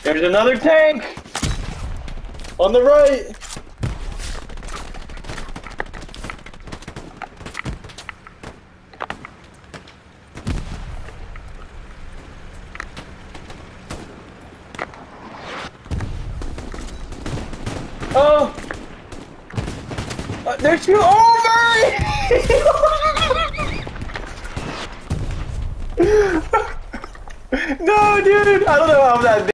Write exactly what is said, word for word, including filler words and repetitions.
There's another tank! On the right! Oh! Uh, there's two over! No, dude! I don't know how that